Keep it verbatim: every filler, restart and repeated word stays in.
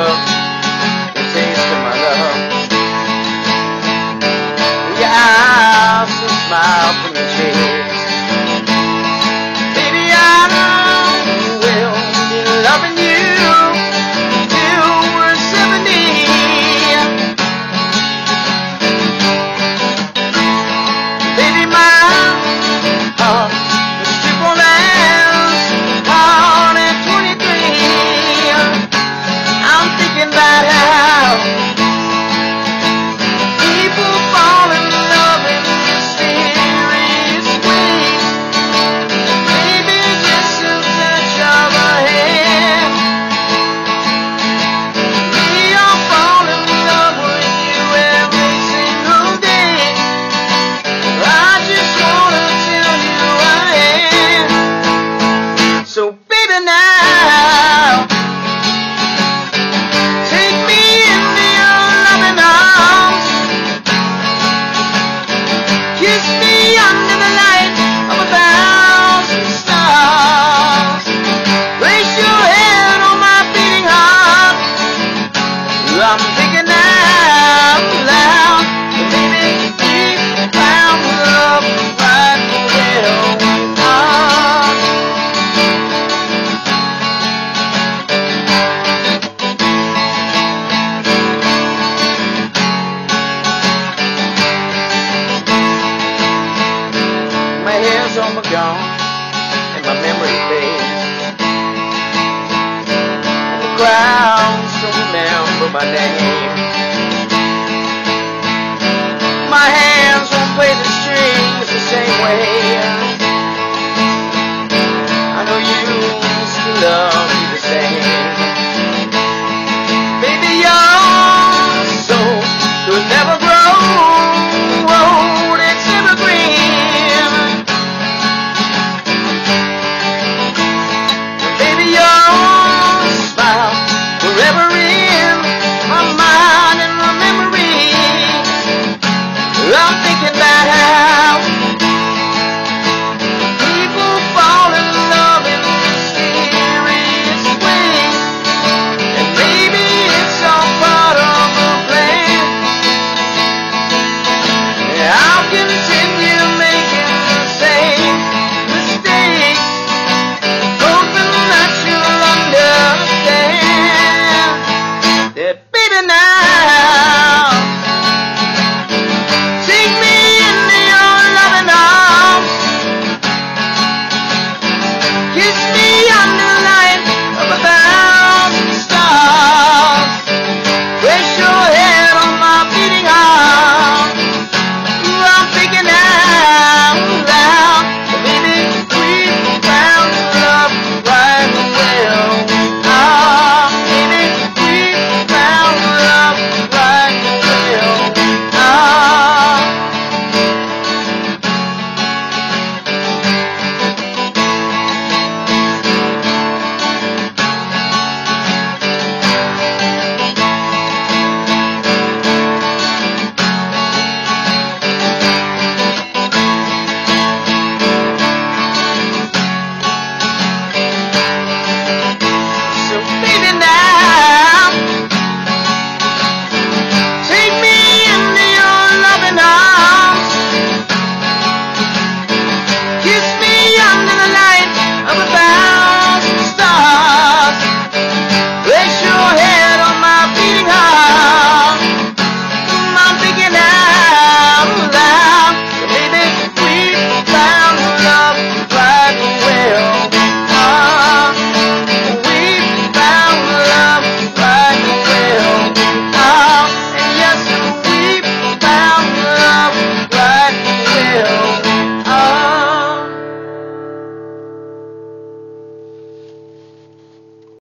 remember the taste of my love. Your eyes, a smile from your cheeks. Baby, I will be loving you till we're seventy. Baby, my heart is triple as hard at twenty-three. I'm thinking about how people fall in love in mysterious ways. Maybe just a touch of a hand. Me, I'll fall in love with you every single day. I just wanna tell you I am. So baby, now take me into your loving arms. Kiss me under the light of a thousand stars. Place your head on my beating heart. I'm thinking out loud. Baby, we found love right where we are. My hair's all but gone, and my memory fades. And the crowds don't remember my name. My hands won't play the strings the same way. I know you used to love